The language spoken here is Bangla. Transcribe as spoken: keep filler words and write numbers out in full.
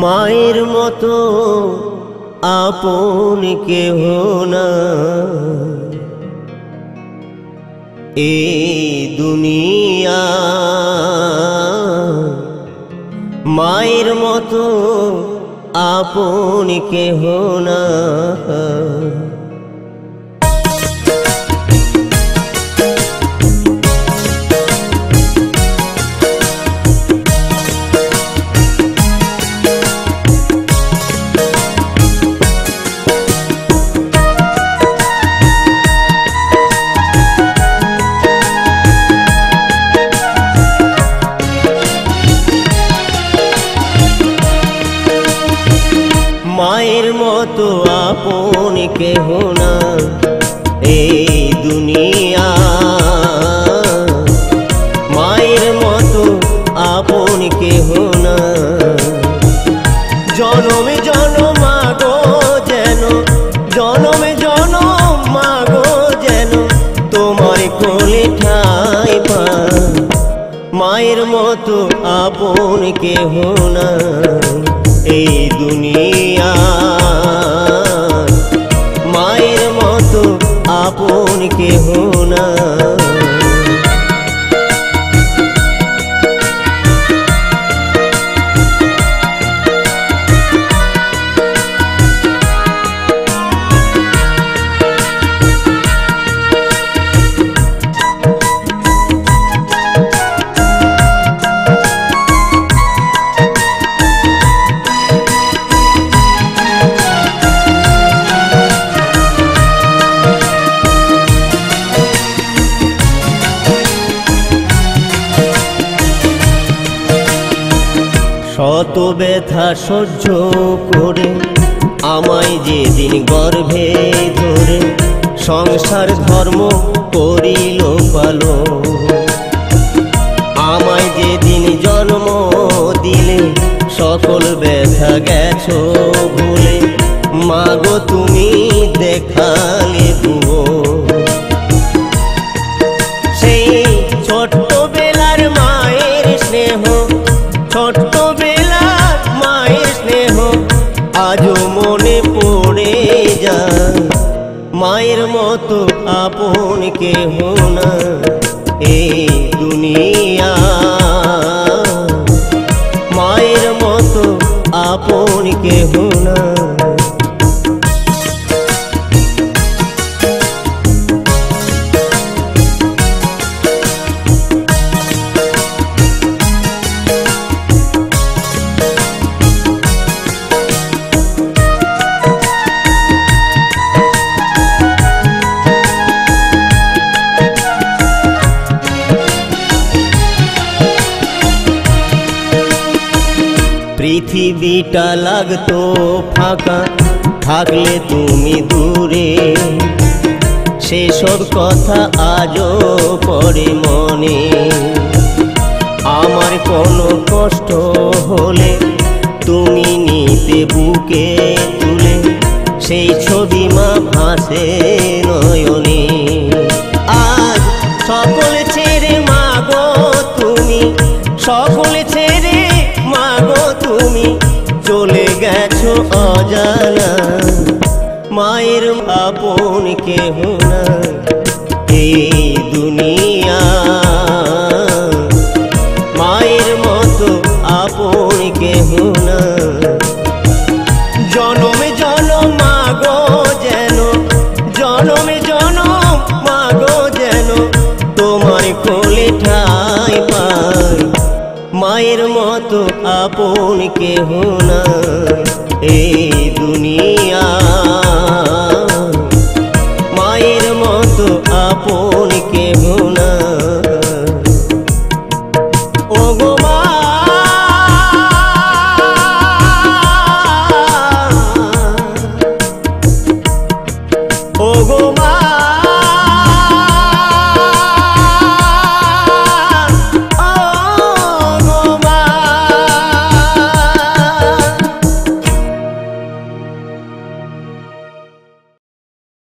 মায়ের মতো আপন কেহ না এই দুনিয়া, মায়ের মতো আপন কেহ না। মায়ের মতো আপন কেহ না এই দুনিয়া, মায়ের মতো আপন কেহ না। জনমে জনম মাগো যেন, জনমে জনম মাগো যেন তোমার কোলে ঠাঁই পাই। মায়ের মতো আপন কেহ না এই দুনিয়া, মায়ের মতো আপন কেহ না। শত ব্যথা সহ্য করে আমায় যেদিন গর্ভে ধরে সংসার ধর্ম করিল পালন, আমায় যেদিন জন্ম দিলে সকল ব্যথা গেছো ভুলে। মাগো তুমি দেখালে ভুবন, সেই ছোট্ট বেলার মায়ের স্নেহ, ছোট্ট বেলার মায়ের স্নেহ আজও মনে পড়ে যায়। মায়ের মতো আপন কেহ না এই দুনিয়া, মায়ের মতো আপন কেহ না। পৃথিবীটা লাগতো ফাঁকা থাকলে তুমি দূরে, সেসব কথা আজও পড়ে মনে। আমার কোনো কষ্ট হলে তুমি নিতে বুকে তুলে, সেই ছবি মা ভাসে নয়নে। আজ সকল ছেড়ে মাগো তুমি, সকল ছেড়ে মাগো তুমি চলে গেছো অজানা। মায়ের আপন কেহ না এই দুনিয়া, মায়ের মতো আপন কেহ না। জনমে জনম মাগো যেন, জনমে জনম মাগো যেন তোমার কোলে ঠাঁই পাই। মায়ের মতো আপন কেহ না এই দুনিয়া, মায়ের মতো আপন কেহ